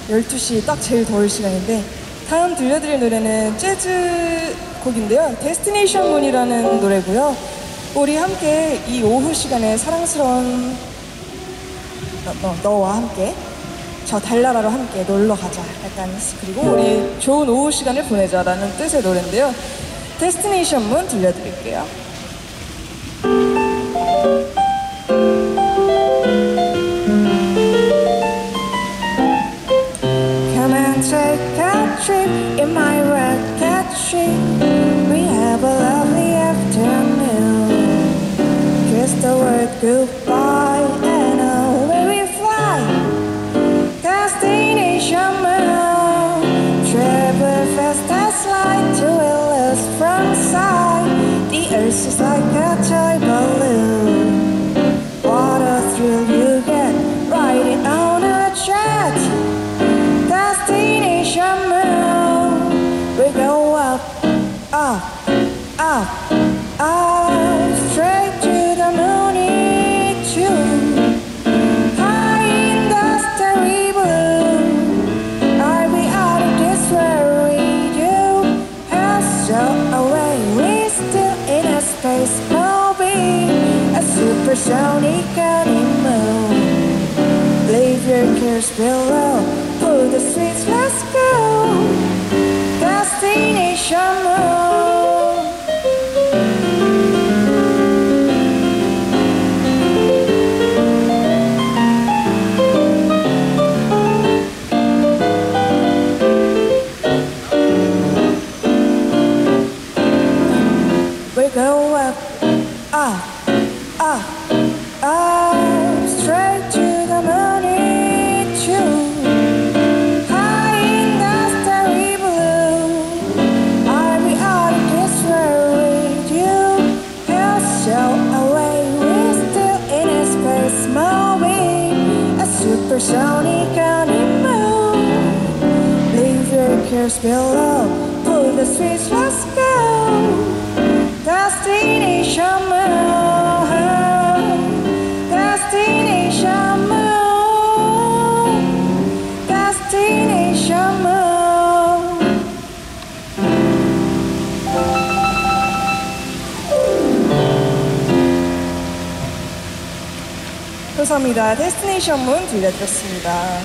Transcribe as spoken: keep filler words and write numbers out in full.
열두 시 딱 제일 더울 시간인데, 다음 들려드릴 노래는 재즈 곡인데요. 데스티네이션 문이라는 노래고요. 우리 함께 이 오후 시간에 사랑스러운 너, 너, 너와 함께 저 달나라로 함께 놀러가자, 약간 그리고 우리 좋은 오후 시간을 보내자 라는 뜻의 노래인데요. 데스티네이션 문 들려드릴게요. Come and take a trip in my rocket ship. We have a lovely afternoon. Kiss the word goodbye and away we fly. Destination moon. Travel fast as light to us from sight. The earth is like a toy balloon. What a thrill you get riding on a jet. Destination moon. We go up, up, up, up, straight to the moon it's you. High in the starry blue. Are we out of this where we do? So away, we still in a space movie, a supersonic honeymoon. Leave your cares below, pull the streets, let's go. Destination moon. We go up, up, up, up, straight to the moon it's you. High in the starry blue. Are we out of this where we do? Hell so away, we still in a space movie, a supersonic honeymoon. Leave your cares below, pull the streets, let's go. Destination moon, destination moon, destination moon. 감사합니다. 데스티네이션 문 들려드렸습니다.